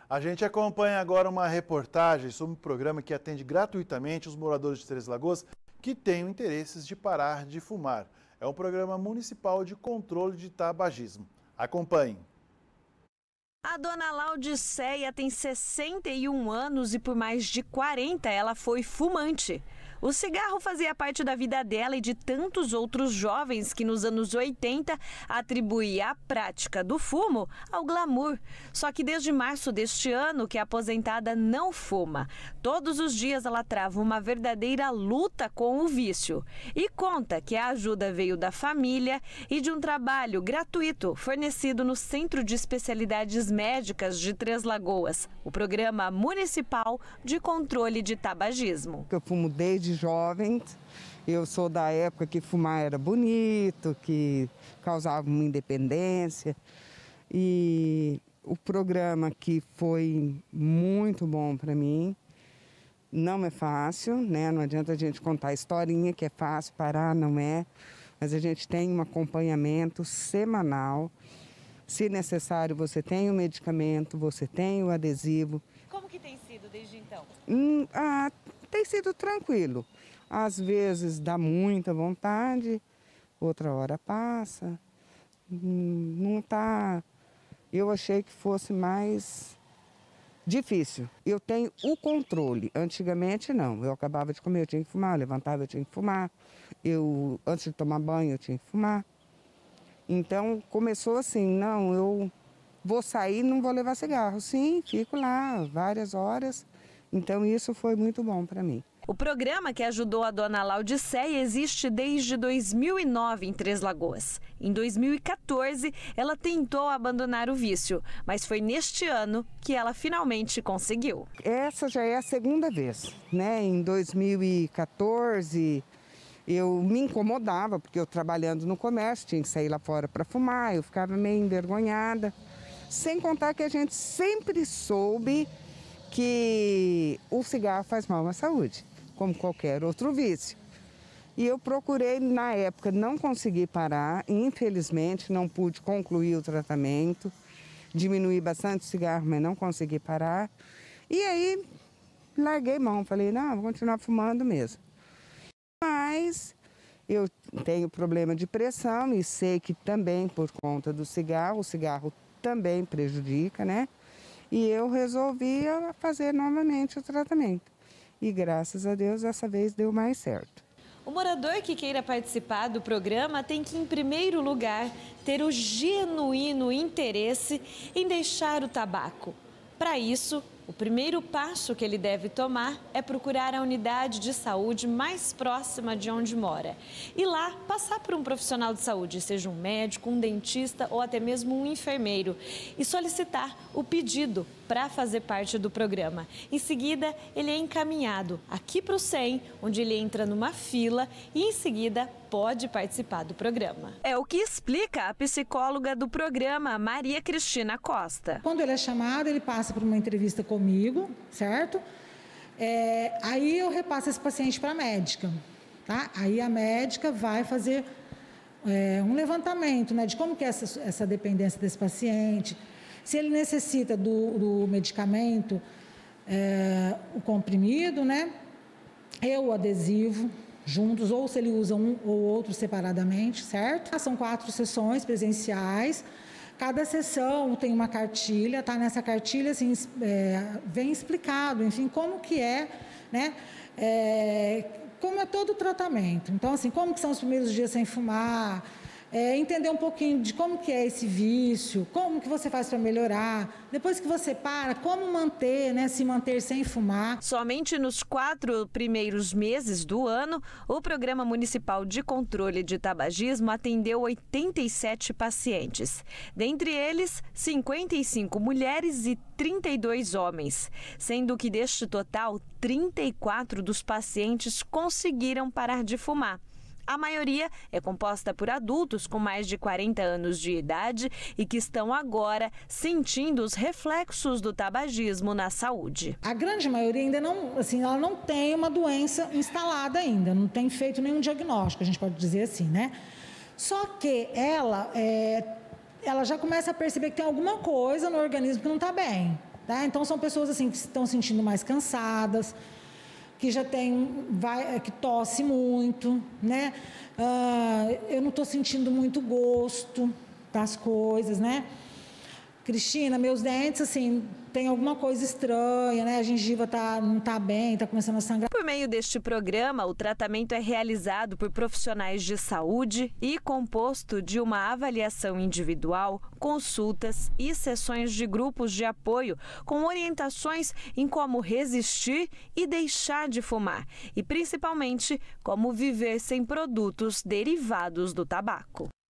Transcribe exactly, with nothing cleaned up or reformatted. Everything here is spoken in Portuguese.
A gente acompanha agora uma reportagem sobre um programa que atende gratuitamente os moradores de Três Lagoas que tenham interesses de parar de fumar. É um programa municipal de controle de tabagismo. Acompanhe. A dona Laudiceia tem sessenta e um anos e por mais de quarenta ela foi fumante. O cigarro fazia parte da vida dela e de tantos outros jovens que nos anos oitenta atribuía a prática do fumo ao glamour. Só que desde março deste ano que a aposentada não fuma. Todos os dias ela trava uma verdadeira luta com o vício. E conta que a ajuda veio da família e de um trabalho gratuito fornecido no Centro de Especialidades Médicas de Três Lagoas, o Programa Municipal de Controle de Tabagismo. Eu fumo desde jovem, eu sou da época que fumar era bonito, que causava uma independência, e o programa que foi muito bom para mim. Não é fácil, né? Não adianta a gente contar a historinha que é fácil parar, não é, mas a gente tem um acompanhamento semanal. Se necessário, você tem o medicamento, você tem o adesivo. Como que tem sido desde então? Hum, ah, tem sido tranquilo. Às vezes dá muita vontade, outra hora passa. Hum, não tá... Eu achei que fosse mais difícil. Eu tenho o controle. Antigamente não. Eu acabava de comer, eu tinha que fumar. Eu levantava, eu tinha que fumar. Eu, antes de tomar banho, eu tinha que fumar. Então, começou assim, não, eu vou sair, não vou levar cigarro. Sim, fico lá várias horas. Então, isso foi muito bom para mim. O programa que ajudou a dona Laudiceia existe desde dois mil e nove em Três Lagoas. Em dois mil e quatorze, ela tentou abandonar o vício, mas foi neste ano que ela finalmente conseguiu. Essa já é a segunda vez, né? Em dois mil e quatorze... eu me incomodava, porque eu trabalhando no comércio, tinha que sair lá fora para fumar, eu ficava meio envergonhada. Sem contar que a gente sempre soube que o cigarro faz mal à saúde, como qualquer outro vício. E eu procurei, na época, não consegui parar, infelizmente não pude concluir o tratamento, diminuí bastante o cigarro, mas não consegui parar. E aí, larguei mão, falei, não, vou continuar fumando mesmo. Mas eu tenho problema de pressão e sei que também por conta do cigarro, o cigarro também prejudica, né? E eu resolvi fazer novamente o tratamento. E graças a Deus, dessa vez deu mais certo. O morador que queira participar do programa tem que, em primeiro lugar, ter o genuíno interesse em deixar o tabaco. Para isso, o primeiro passo que ele deve tomar é procurar a unidade de saúde mais próxima de onde mora. E lá, passar por um profissional de saúde, seja um médico, um dentista ou até mesmo um enfermeiro, e solicitar o pedido para fazer parte do programa. Em seguida, ele é encaminhado aqui para o C E M, onde ele entra numa fila e, em seguida, pode participar do programa. É o que explica a psicóloga do programa, Maria Cristina Costa. Quando ele é chamado, ele passa por uma entrevista comigo, certo? É, aí eu repasso esse paciente para a médica, tá? Aí a médica vai fazer é, um levantamento, né, de como que é essa, essa dependência desse paciente, se ele necessita do, do medicamento, é, o comprimido, né? E o adesivo juntos, ou se ele usa um ou outro separadamente, certo? São quatro sessões presenciais. Cada sessão tem uma cartilha, tá? Nessa cartilha, assim, é, vem explicado, enfim, como que é, né? É, como é todo o tratamento. Então, assim, como que são os primeiros dias sem fumar, é, entender um pouquinho de como que é esse vício, como que você faz para melhorar, depois que você para, como manter, né, se manter sem fumar. Somente nos quatro primeiros meses do ano, o Programa Municipal de Controle de Tabagismo atendeu oitenta e sete pacientes. Dentre eles, cinquenta e cinco mulheres e trinta e dois homens, sendo que deste total, trinta e quatro dos pacientes conseguiram parar de fumar. A maioria é composta por adultos com mais de quarenta anos de idade e que estão agora sentindo os reflexos do tabagismo na saúde. A grande maioria ainda não, assim, ela não tem uma doença instalada ainda, não tem feito nenhum diagnóstico, a gente pode dizer assim, né? Só que ela, é, ela já começa a perceber que tem alguma coisa no organismo que não está bem. Tá? Então, são pessoas assim que estão se sentindo mais cansadas, que já tem, vai, que tosse muito, né? Ah, eu não estou sentindo muito gosto das coisas, né? Cristina, meus dentes, assim, tem alguma coisa estranha, né? A gengiva tá, não está bem, está começando a sangrar. Por meio deste programa, o tratamento é realizado por profissionais de saúde e composto de uma avaliação individual, consultas e sessões de grupos de apoio com orientações em como resistir e deixar de fumar e, principalmente, como viver sem produtos derivados do tabaco.